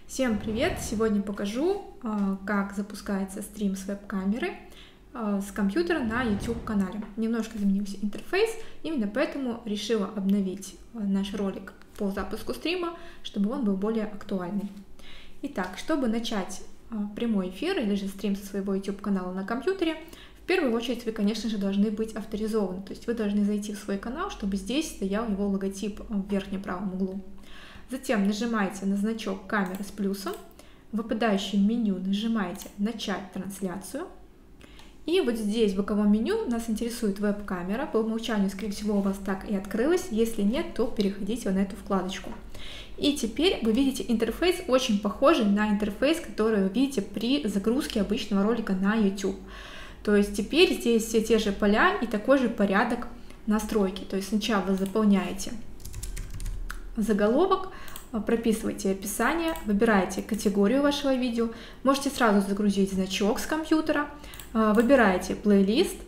Всем привет! Сегодня покажу, как запускается стрим с веб-камеры с компьютера на YouTube-канале. Немножко изменился интерфейс, именно поэтому решила обновить наш ролик по запуску стрима, чтобы он был более актуальный. Итак, чтобы начать прямой эфир или же стрим со своего YouTube-канала на компьютере, в первую очередь вы, конечно же, должны быть авторизованы, то есть вы должны зайти в свой канал, чтобы здесь стоял его логотип в верхнем правом углу. Затем нажимаете на значок камеры с плюсом, в выпадающем меню нажимаете «Начать трансляцию». И вот здесь в боковом меню нас интересует веб-камера. По умолчанию, скорее всего, у вас так и открылась. Если нет, то переходите на эту вкладочку. И теперь вы видите интерфейс, очень похожий на интерфейс, который вы видите при загрузке обычного ролика на YouTube. То есть теперь здесь все те же поля и такой же порядок настройки. То есть сначала вы заполняете заголовок, прописываете описание, выбираете категорию вашего видео, можете сразу загрузить значок с компьютера, выбираете плейлист,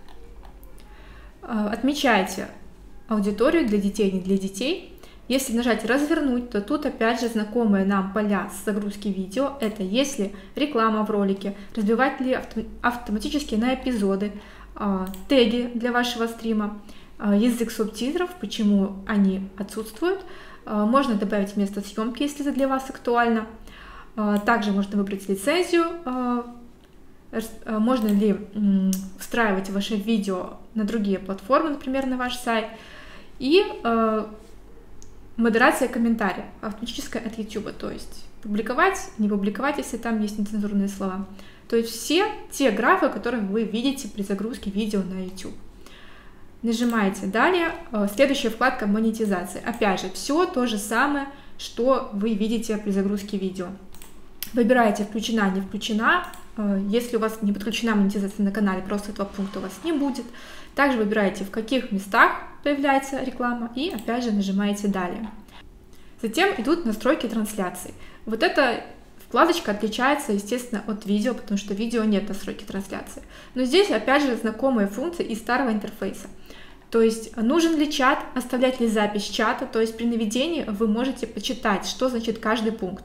отмечаете аудиторию для детей, не для детей. Если нажать «Развернуть», то тут опять же знакомые нам поля с загрузки видео. Это если реклама в ролике, разбивать ли автоматически на эпизоды, теги для вашего стрима, язык субтитров, почему они отсутствуют. Можно добавить место съемки, если это для вас актуально. Также можно выбрать лицензию. Можно ли встраивать ваше видео на другие платформы, например, на ваш сайт. И модерация комментариев, автоматическая от YouTube, то есть публиковать, не публиковать, если там есть нецензурные слова. То есть все те графы, которые вы видите при загрузке видео на YouTube. Нажимаете «Далее». Следующая вкладка «Монетизация». Опять же, все то же самое, что вы видите при загрузке видео. Выбираете «Включена», «Не включена». Если у вас не подключена монетизация на канале, просто этого пункта у вас не будет. Также выбираете, в каких местах появляется реклама, и опять же нажимаете «Далее». Затем идут настройки трансляции. Вот эта вкладочка отличается, естественно, от видео, потому что в видео нет настройки трансляции. Но здесь, опять же, знакомые функции из старого интерфейса. То есть, нужен ли чат, оставлять ли запись чата, то есть при наведении вы можете почитать, что значит каждый пункт.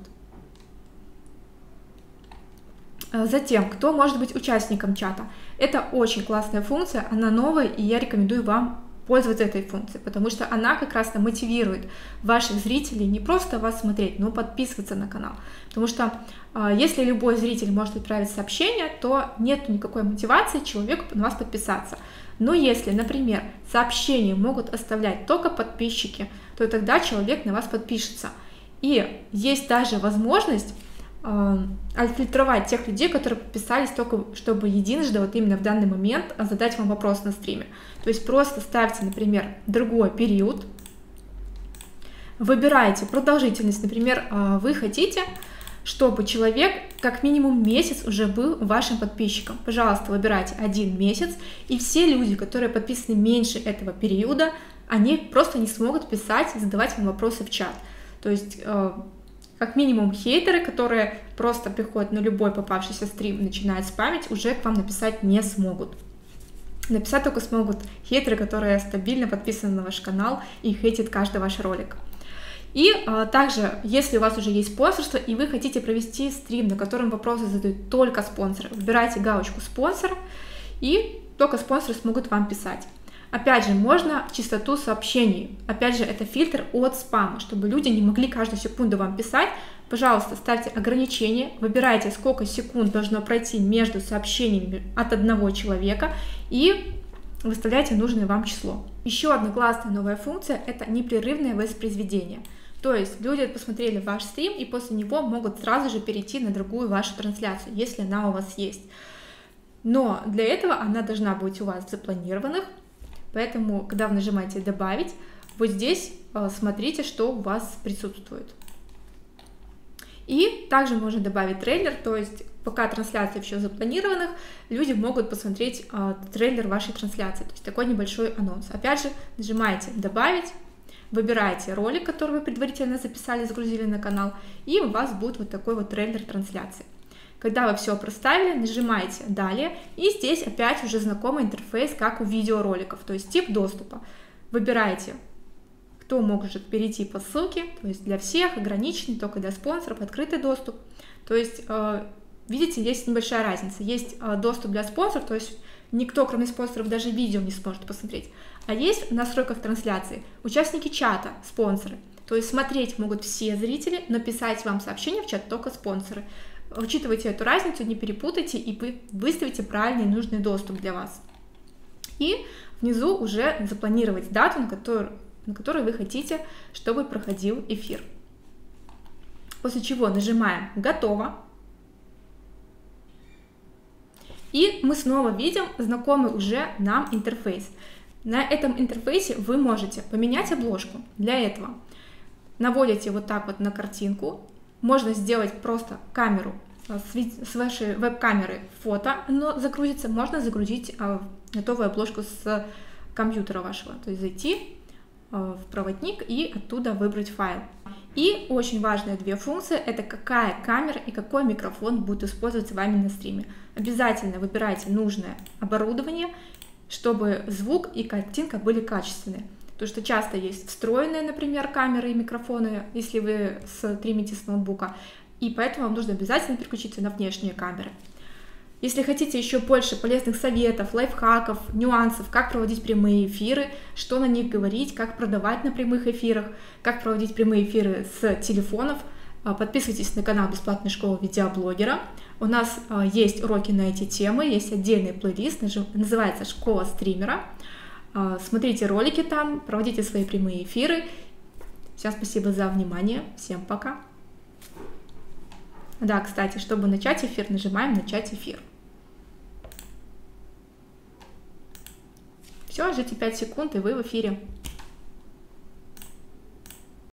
Затем, кто может быть участником чата. Это очень классная функция, она новая, и я рекомендую вам пользоваться этой функцией, потому что она как раз мотивирует ваших зрителей не просто вас смотреть, но подписываться на канал. Потому что если любой зритель может отправить сообщение, то нет никакой мотивации человеку на вас подписаться. Но если, например, сообщения могут оставлять только подписчики, то тогда человек на вас подпишется. И есть даже возможность отфильтровать тех людей, которые подписались только чтобы единожды, вот именно в данный момент, задать вам вопрос на стриме. То есть просто ставьте, например, другой период, выбираете продолжительность, например, вы хотите, чтобы человек как минимум месяц уже был вашим подписчиком. Пожалуйста, выбирайте 1 месяц, и все люди, которые подписаны меньше этого периода, они просто не смогут писать и задавать вам вопросы в чат. То есть как минимум хейтеры, которые просто приходят на любой попавшийся стрим и начинают спамить, уже к вам написать не смогут. Написать только смогут хейтеры, которые стабильно подписаны на ваш канал и хейтят каждый ваш ролик. И также, если у вас уже есть спонсорство и вы хотите провести стрим, на котором вопросы задают только спонсоры, выбирайте галочку «Спонсор», и только спонсоры смогут вам писать. Опять же, можно частоту сообщений. Опять же, это фильтр от спама, чтобы люди не могли каждую секунду вам писать. Пожалуйста, ставьте ограничения, выбирайте, сколько секунд должно пройти между сообщениями от одного человека и выставляйте нужное вам число. Еще одна классная новая функция – это непрерывное воспроизведение. То есть люди посмотрели ваш стрим и после него могут сразу же перейти на другую вашу трансляцию, если она у вас есть. Но для этого она должна быть у вас в запланированных. Поэтому, когда вы нажимаете «Добавить», вот здесь смотрите, что у вас присутствует. И также можно добавить трейлер, то есть пока трансляция еще запланированных, люди могут посмотреть трейлер вашей трансляции, то есть такой небольшой анонс. Опять же, нажимаете «Добавить», выбираете ролик, который вы предварительно записали, загрузили на канал, и у вас будет вот такой вот трейлер трансляции. Когда вы все проставили, нажимаете «Далее», и здесь опять уже знакомый интерфейс, как у видеороликов, то есть тип доступа. Выбираете, кто может перейти по ссылке, то есть для всех, ограниченный, только для спонсоров, открытый доступ. То есть, видите, есть небольшая разница. Есть доступ для спонсоров, то есть никто, кроме спонсоров, даже видео не сможет посмотреть. А есть в настройках трансляции участники чата, спонсоры. То есть смотреть могут все зрители, но писать вам сообщения в чат только спонсоры. Учитывайте эту разницу, не перепутайте и выставите правильный и нужный доступ для вас. И внизу уже запланировать дату, на которой вы хотите, чтобы проходил эфир. После чего нажимаем «Готово». И мы снова видим знакомый уже нам интерфейс. На этом интерфейсе вы можете поменять обложку. Для этого наводите вот так вот на картинку. Можно сделать просто камеру с вашей веб-камеры фото, оно загрузится. Можно загрузить готовую обложку с компьютера вашего. То есть зайти в проводник и оттуда выбрать файл. И очень важные две функции — это какая камера и какой микрофон будет использоваться вами на стриме. Обязательно выбирайте нужное оборудование, чтобы звук и картинка были качественные. Потому что часто есть встроенные, например, камеры и микрофоны, если вы стримите с ноутбука, и поэтому вам нужно обязательно переключиться на внешние камеры. Если хотите еще больше полезных советов, лайфхаков, нюансов, как проводить прямые эфиры, что на них говорить, как продавать на прямых эфирах, как проводить прямые эфиры с телефонов, подписывайтесь на канал Бесплатной школы видеоблогера. У нас есть уроки на эти темы, есть отдельный плейлист, называется «Школа стримера». Смотрите ролики там, проводите свои прямые эфиры. Всем спасибо за внимание, всем пока. Да, кстати, чтобы начать эфир, нажимаем «Начать эфир». Все, ждите 5 секунд, и вы в эфире.